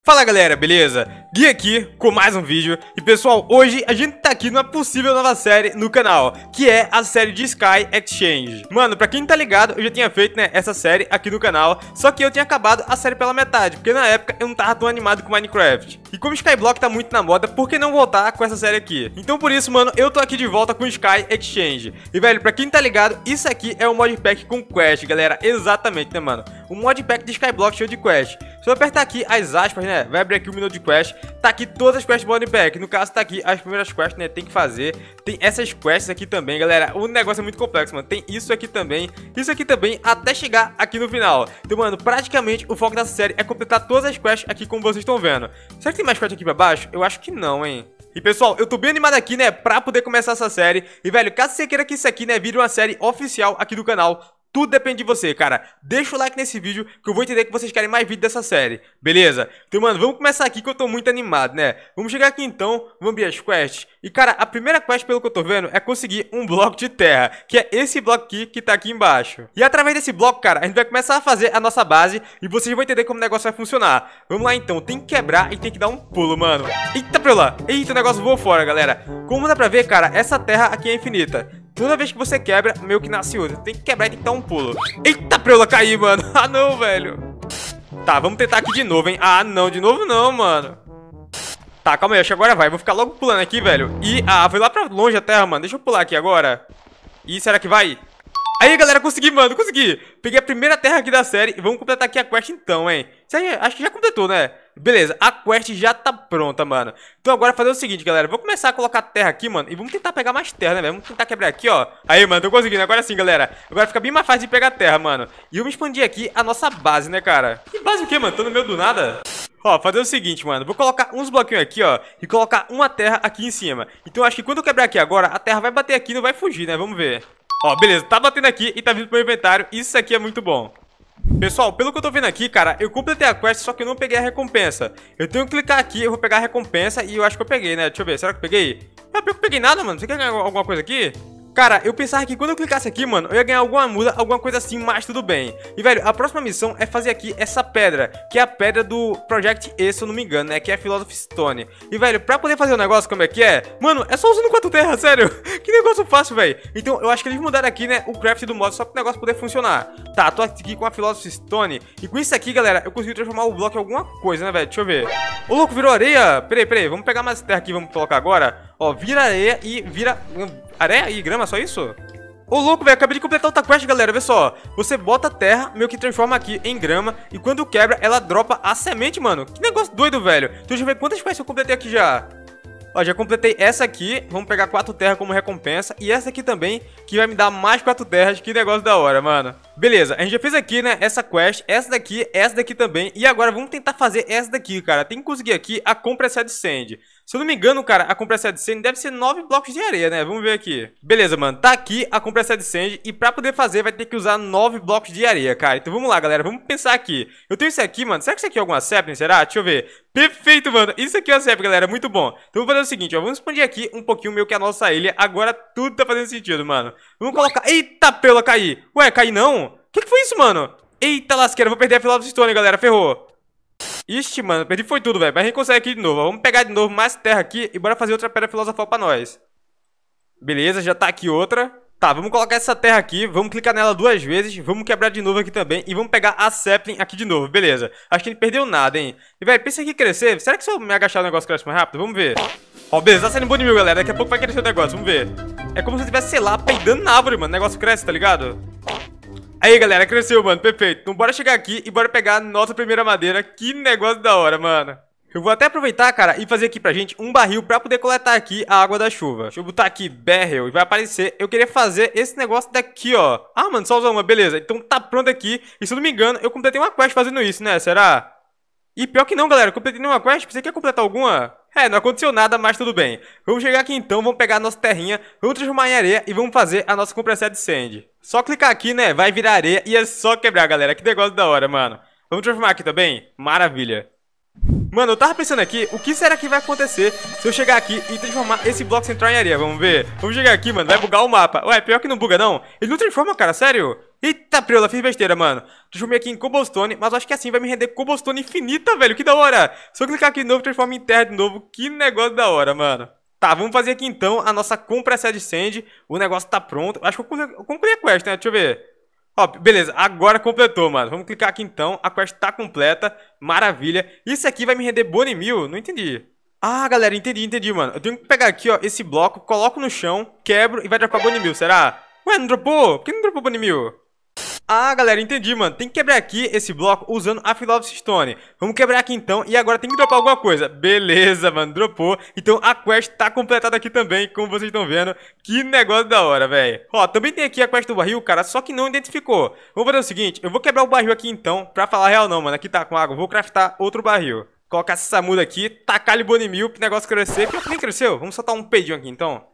Fala galera, beleza? Gui aqui com mais um vídeo. E pessoal, hoje a gente tá aqui numa possível nova série no canal, que é a série de Sky Exchange. Mano, pra quem não tá ligado, eu já tinha feito, né, essa série aqui no canal. Só que eu tinha acabado a série pela metade, porque na época eu não tava tão animado com Minecraft. E como Skyblock tá muito na moda, por que não voltar com essa série aqui? Então por isso, mano, eu tô aqui de volta com Sky Exchange. E velho, pra quem não tá ligado, isso aqui é um modpack com quest, galera. Exatamente, né, mano? Um modpack de Skyblock cheio de quest. Se eu apertar aqui as aspas, né, vai abrir aqui o menu de quest. Tá aqui todas as quests do modpack. No caso, tá aqui as primeiras quests, né, tem que fazer. Tem essas quests aqui também, galera. O negócio é muito complexo, mano. Tem isso aqui também, até chegar aqui no final. Então, mano, praticamente o foco dessa série é completar todas as quests aqui, como vocês estão vendo. Será que tem mais quests aqui pra baixo? Eu acho que não, hein. E pessoal, eu tô bem animado aqui, né, pra poder começar essa série. E velho, caso você queira que isso aqui, né, vire uma série oficial aqui do canal, tudo depende de você, cara. Deixa o like nesse vídeo que eu vou entender que vocês querem mais vídeo dessa série, beleza? Então, mano, vamos começar aqui que eu tô muito animado, né? Vamos chegar aqui então, vamos abrir as quests. E, cara, a primeira quest, pelo que eu tô vendo, é conseguir um bloco de terra, que é esse bloco aqui que tá aqui embaixo. E através desse bloco, cara, a gente vai começar a fazer a nossa base e vocês vão entender como o negócio vai funcionar. Vamos lá então, tem que quebrar e tem que dar um pulo, mano. Eita, pra lá. Eita, o negócio voou fora, galera. Como dá pra ver, cara, essa terra aqui é infinita. Toda vez que você quebra, meio que nasce outra. Tem que quebrar e tem que dar um pulo. Eita, pra eu cair, mano. Ah, não, velho. Tá, vamos tentar aqui de novo, hein. Ah, não, de novo não, mano. Tá, calma aí, acho que agora vai. Vou ficar logo pulando aqui, velho. E, foi lá pra longe a terra, mano. Deixa eu pular aqui agora. E será que vai? Aí, galera, consegui, mano, consegui. Peguei a primeira terra aqui da série e vamos completar aqui a quest então, hein. Isso aí, acho que já completou, né? Beleza, a quest já tá pronta, mano. Então agora fazer o seguinte, galera. Vou começar a colocar terra aqui, mano. E vamos tentar pegar mais terra, né, velho? Vamos tentar quebrar aqui, ó. Aí, mano, tô conseguindo. Agora sim, galera. Agora fica bem mais fácil de pegar terra, mano. E vamos expandir aqui a nossa base, né, cara? Que base o quê, mano? Tô no meio do nada. Ó, fazer o seguinte, mano. Vou colocar uns bloquinhos aqui, ó. E colocar uma terra aqui em cima. Então acho que quando eu quebrar aqui agora, a terra vai bater aqui e não vai fugir, né? Vamos ver. Ó, beleza. Tá batendo aqui e tá vindo pro meu inventário. Isso aqui é muito bom. Pessoal, pelo que eu tô vendo aqui, cara, eu completei a quest, só que eu não peguei a recompensa. Eu tenho que clicar aqui, eu vou pegar a recompensa e eu acho que eu peguei, né? Deixa eu ver, será que eu peguei? Ah, eu peguei nada, mano. Você quer ganhar alguma coisa aqui? Cara, eu pensava que quando eu clicasse aqui, mano, eu ia ganhar alguma muda, alguma coisa assim, mas tudo bem. E, velho, a próxima missão é fazer aqui essa pedra, que é a pedra do Project E, se eu não me engano, né? Que é a Philosophy Stone. E, velho, pra poder fazer o negócio, como é que é? Mano, é só usando 4 terras, sério. Que negócio fácil, velho. Então, eu acho que eles mudaram aqui, né, o craft do mod, só para o negócio poder funcionar. Tá, tô aqui com a Philosophy Stone. E com isso aqui, galera, eu consegui transformar o bloco em alguma coisa, né, velho? Deixa eu ver. Ô, louco, virou areia? Peraí, vamos pegar mais terra aqui, vamos colocar agora. Ó, vira areia e vira... areia e grama, só isso? Ô, louco, velho, acabei de completar outra quest, galera, vê só. Você bota a terra, meio que transforma aqui em grama. E quando quebra, ela dropa a semente, mano. Que negócio doido, velho. Então deixa eu ver quantas quests eu completei aqui já. Ó, já completei essa aqui. Vamos pegar 4 terras como recompensa. E essa aqui também, que vai me dar mais 4 terras. Que negócio da hora, mano. Beleza, a gente já fez aqui, né, essa quest. Essa daqui também. E agora vamos tentar fazer essa daqui, cara. Tem que conseguir aqui a Compressed Sand. Se eu não me engano, cara, a Compressed Sand deve ser 9 blocos de areia, né? Vamos ver aqui. Beleza, mano. Tá aqui a Compressed Sand. E pra poder fazer, vai ter que usar 9 blocos de areia, cara. Então vamos lá, galera. Vamos pensar aqui. Eu tenho isso aqui, mano. Será que isso aqui é alguma sapling? Será? Deixa eu ver. Perfeito, mano. Isso aqui é uma sapling, galera. Muito bom. Então vamos fazer o seguinte, ó. Vamos expandir aqui um pouquinho meio que a nossa ilha. Agora tudo tá fazendo sentido, mano. Vamos colocar... Eita, pela, caí. Ué, caí não? Que foi isso, mano? Eita, lasqueira. Vou perder a Philosophy Stone, galera. Ferrou. Ixi, mano, perdi foi tudo, velho. Mas a gente consegue aqui de novo. Vamos pegar de novo mais terra aqui e bora fazer outra pedra filosofal pra nós. Beleza, já tá aqui outra. Tá, vamos colocar essa terra aqui. Vamos clicar nela 2 vezes. Vamos quebrar de novo aqui também. E vamos pegar a sapling aqui de novo, beleza. Acho que a gente perdeu nada, hein. E, velho, pensa aqui crescer. Será que se eu me agachar o negócio cresce mais rápido? Vamos ver. Ó, beleza, tá saindo bom de mil, galera. Daqui a pouco vai crescer o negócio, vamos ver. É como se eu estivesse, sei lá, peidando na árvore, mano. O negócio cresce, tá ligado? Aí, galera, cresceu, mano, perfeito. Então bora chegar aqui e bora pegar a nossa primeira madeira. Que negócio da hora, mano. Eu vou até aproveitar, cara, e fazer aqui pra gente um barril pra poder coletar aqui a água da chuva. Deixa eu botar aqui barrel e vai aparecer. Eu queria fazer esse negócio daqui, ó. Ah, mano, só usar uma, beleza. Então tá pronto aqui. E se eu não me engano, eu completei uma quest fazendo isso, né? Será? E pior que não, galera, eu completei nenhuma quest. Você quer completar alguma? É, não aconteceu nada, mas tudo bem. Vamos chegar aqui então, vamos pegar a nossa terrinha, vamos transformar em areia e vamos fazer a nossa Compressed Sand. Só clicar aqui, né, vai virar areia e é só quebrar, galera. Que negócio da hora, mano. Vamos transformar aqui também? Maravilha. Mano, eu tava pensando aqui, o que será que vai acontecer se eu chegar aqui e transformar esse bloco central em areia? Vamos ver. Vamos chegar aqui, mano, vai bugar o mapa. Ué, pior que não buga, não. Ele não transforma, cara, sério? Eita, preula, fiz besteira, mano. Transformei aqui em cobblestone, mas acho que assim vai me render cobblestone infinita, velho. Que da hora. Se eu clicar aqui de novo, transforma em terra de novo. Que negócio da hora, mano. Tá, vamos fazer aqui então a nossa compressa de sand. O negócio tá pronto. Acho que eu concluí a quest, né? Deixa eu ver. Ó, beleza, agora completou, mano. Vamos clicar aqui então. A quest tá completa. Maravilha. Isso aqui vai me render bone meal? Não entendi. Ah, galera, entendi, mano. Eu tenho que pegar aqui, ó, esse bloco, coloco no chão, quebro e vai dropar bone meal, será? Ué, não dropou? Por que não dropou bone meal? Ah, galera, entendi, mano. Tem que quebrar aqui esse bloco usando a Philosopher's Stone. Vamos quebrar aqui então e agora tem que dropar alguma coisa. Beleza, mano, dropou. Então a quest tá completada aqui também, como vocês estão vendo. Que negócio da hora, velho. Ó, também tem aqui a quest do barril, cara, só que não identificou. Vamos fazer o seguinte, eu vou quebrar o barril aqui então. Pra falar a real não, mano, aqui tá com água. Vou craftar outro barril. Colocar essa muda aqui, tacar-lhe bone meal pro negócio crescer. Pior que nem cresceu. Vamos soltar um peidinho aqui então.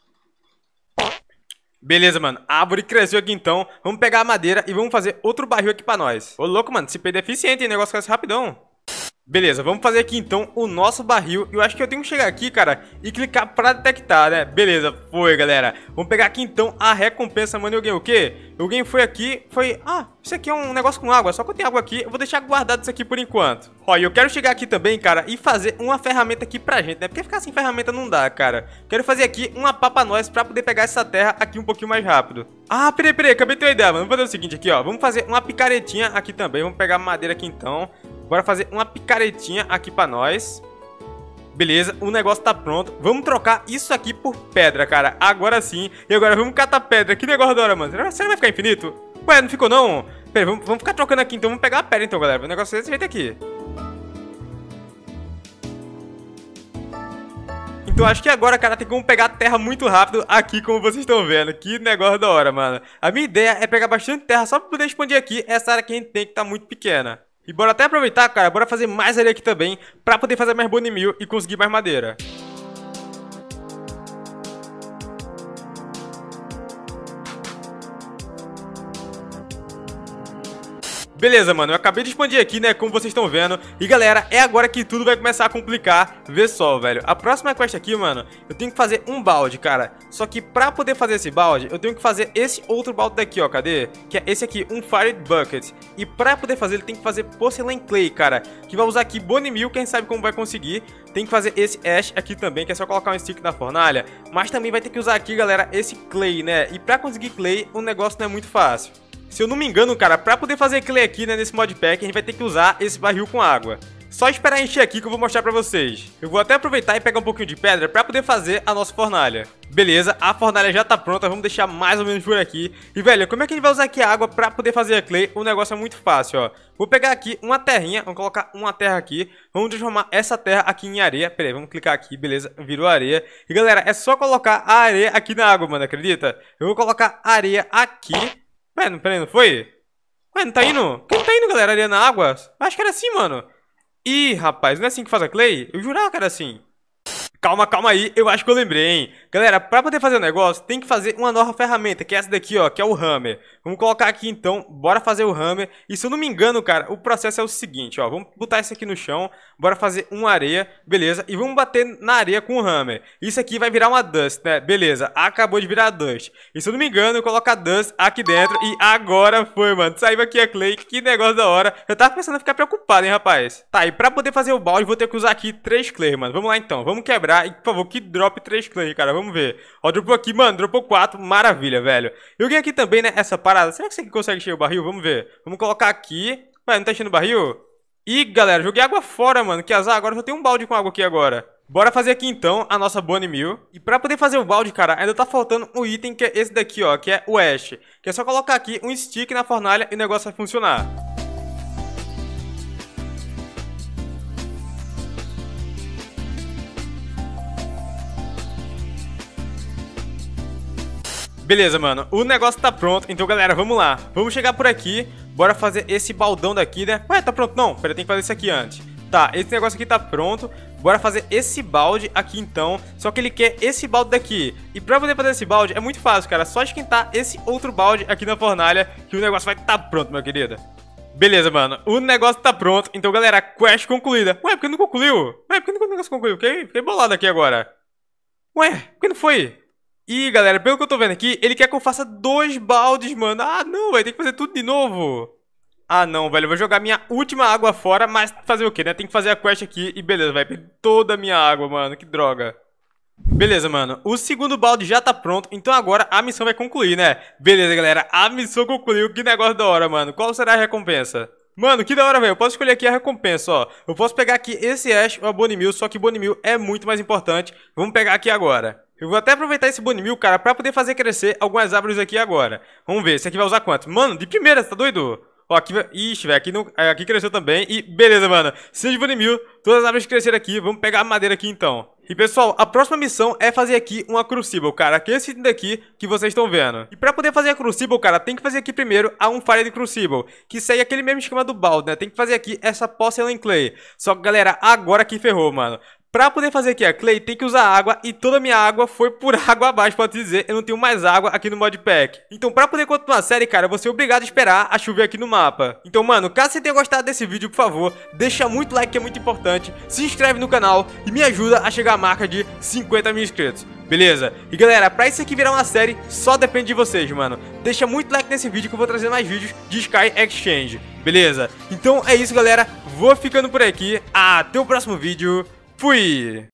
Beleza, mano. A árvore cresceu aqui então. Vamos pegar a madeira e vamos fazer outro barril aqui pra nós. Ô, louco, mano. Esse peido é eficiente, hein? O negócio cresce rapidão. Beleza, vamos fazer aqui então o nosso barril. Eu acho que eu tenho que chegar aqui, cara, e clicar pra detectar, né? Beleza, foi, galera. Vamos pegar aqui então a recompensa, mano. Eu ganhei o quê? Eu ganhei foi aqui, foi... Ah, isso aqui é um negócio com água. Só que eu tenho água aqui, eu vou deixar guardado isso aqui por enquanto. Ó, e eu quero chegar aqui também, cara, e fazer uma ferramenta aqui pra gente, né? Porque ficar sem ferramenta não dá, cara. Quero fazer aqui uma pá pra nós pra poder pegar essa terra aqui um pouquinho mais rápido. Ah, peraí, acabei de ter uma ideia, mano. Vamos fazer o seguinte aqui, ó. Vamos fazer uma picaretinha aqui também. Vamos pegar madeira aqui então. Bora fazer uma picaretinha aqui pra nós. Beleza, o negócio tá pronto. Vamos trocar isso aqui por pedra, cara. Agora sim. E agora vamos catar pedra. Que negócio da hora, mano. Será que vai ficar infinito? Ué, não ficou não? Pera aí, vamos ficar trocando aqui então. Vamos pegar a pedra então, galera. O negócio é desse jeito aqui. Então acho que agora, cara, tem como pegar terra muito rápido aqui, como vocês estão vendo. Que negócio da hora, mano. A minha ideia é pegar bastante terra só pra poder expandir aqui essa área que a gente tem, que tá muito pequena. E bora até aproveitar, cara, bora fazer mais areia aqui também, pra poder fazer mais bone meal e conseguir mais madeira. Beleza, mano, eu acabei de expandir aqui, né, como vocês estão vendo. E galera, é agora que tudo vai começar a complicar. Vê só, velho, a próxima quest aqui, mano, eu tenho que fazer um balde, cara. Só que pra poder fazer esse balde, eu tenho que fazer esse outro balde daqui, ó, cadê? Que é esse aqui, um Fire Bucket. E pra poder fazer, ele tem que fazer Porcelain Clay, cara, que vai usar aqui bone meal, quem sabe como vai conseguir. Tem que fazer esse Ash aqui também, que é só colocar um stick na fornalha. Mas também vai ter que usar aqui, galera, esse Clay, né? E pra conseguir Clay, o negócio não é muito fácil. Se eu não me engano, cara, pra poder fazer clay aqui, né, nesse modpack, a gente vai ter que usar esse barril com água. Só esperar encher aqui que eu vou mostrar pra vocês. Eu vou até aproveitar e pegar um pouquinho de pedra pra poder fazer a nossa fornalha. Beleza, a fornalha já tá pronta, vamos deixar mais ou menos por aqui. E, velho, como é que a gente vai usar aqui a água pra poder fazer a clay? O negócio é muito fácil, ó. Vou pegar aqui uma terrinha, vamos colocar uma terra aqui. Vamos transformar essa terra aqui em areia. Pera aí, vamos clicar aqui, beleza, virou areia. E, galera, é só colocar a areia aqui na água, mano, acredita? Eu vou colocar areia aqui. Pera aí, não foi? Ué, não tá indo? Por que não tá indo, galera? Areia na água? Acho que era assim, mano. Ih, rapaz, não é assim que faz a clay? Eu jurava que era assim. Calma aí, eu acho que eu lembrei, hein? Galera, pra poder fazer o negócio, tem que fazer uma nova ferramenta, que é essa daqui, ó, que é o hammer. Vamos colocar aqui, então, bora fazer o hammer. E se eu não me engano, cara, o processo é o seguinte, ó. Vamos botar isso aqui no chão, bora fazer uma areia, beleza? E vamos bater na areia com o hammer. Isso aqui vai virar uma dust, né? Beleza, acabou de virar dust. E se eu não me engano, eu coloco a dust aqui dentro e agora foi, mano. Saiu aqui a clay, que negócio da hora. Eu tava pensando em ficar preocupado, hein, rapaz? Tá, e pra poder fazer o balde, vou ter que usar aqui 3 clay, mano. Vamos lá, então. Vamos quebrar. E, por favor, que drop 3 clay, cara. Vamos ver. Ó, dropou aqui, mano. Dropou 4. Maravilha, velho. Eu ganhei aqui também, né? Essa parada. Será que você consegue encher o barril? Vamos ver. Vamos colocar aqui. Ué, não tá enchendo o barril? Ih, galera, joguei água fora, mano. Que azar. Agora só tem um balde com água aqui agora. Bora fazer aqui, então, a nossa bone meal. E pra poder fazer o balde, cara, ainda tá faltando um item que é esse daqui, ó. Que é o ash. Que é só colocar aqui um stick na fornalha e o negócio vai funcionar. Beleza, mano, o negócio tá pronto, então galera, vamos lá. Vamos chegar por aqui, bora fazer esse baldão daqui, né? Ué, tá pronto não? Pera, tem que fazer isso aqui antes. Tá, esse negócio aqui tá pronto. Bora fazer esse balde aqui então. Só que ele quer esse balde daqui. E pra poder fazer esse balde é muito fácil, cara. Só esquentar esse outro balde aqui na fornalha que o negócio vai tá pronto, meu querido. Beleza, mano, o negócio tá pronto. Então galera, quest concluída. Ué, por que não concluiu? Ué, por que o negócio concluiu? Fiquei bolado aqui agora. Ué, por que não foi? E, galera, pelo que eu tô vendo aqui, ele quer que eu faça 2 baldes, mano. Ah, não, vai ter que fazer tudo de novo. Ah, não, velho, eu vou jogar minha última água fora, mas fazer o quê, né? Tem que fazer a quest aqui e beleza, vai perder toda a minha água, mano, que droga. Beleza, mano, o segundo balde já tá pronto, então agora a missão vai concluir, né? Beleza, galera, a missão concluiu, que negócio da hora, mano. Qual será a recompensa? Mano, que da hora, velho, eu posso escolher aqui a recompensa, ó. Eu posso pegar aqui esse Ash ou a Bonnie Meal, só que Bonnie Meal é muito mais importante. Vamos pegar aqui agora. Eu vou até aproveitar esse Bonnie Meal, cara, pra poder fazer crescer algumas árvores aqui agora. Vamos ver, esse aqui vai usar quanto? Mano, de primeira, você tá doido? Ó, aqui vai... Ixi, velho, aqui cresceu também. E beleza, mano. 6 Bonnie Meal, todas as árvores cresceram aqui. Vamos pegar a madeira aqui, então. E, pessoal, a próxima missão é fazer aqui uma Crucible, cara. Que é esse daqui que vocês estão vendo. E pra poder fazer a Crucible, cara, tem que fazer aqui primeiro a Unfired Crucible, que segue aquele mesmo esquema do balde, né? Tem que fazer aqui essa Porcelain Clay. Só que, galera, agora que ferrou, mano. Pra poder fazer aqui a Clay, tem que usar água e toda a minha água foi por água abaixo, pode dizer. Eu não tenho mais água aqui no modpack. Então, pra poder continuar a série, cara, eu vou ser obrigado a esperar a chover aqui no mapa. Então, mano, caso você tenha gostado desse vídeo, por favor, deixa muito like que é muito importante. Se inscreve no canal e me ajuda a chegar à marca de 50 mil inscritos. Beleza? E galera, pra isso aqui virar uma série, só depende de vocês, mano. Deixa muito like nesse vídeo que eu vou trazer mais vídeos de Sky Exchange. Beleza? Então é isso, galera. Vou ficando por aqui. Até o próximo vídeo. Fui!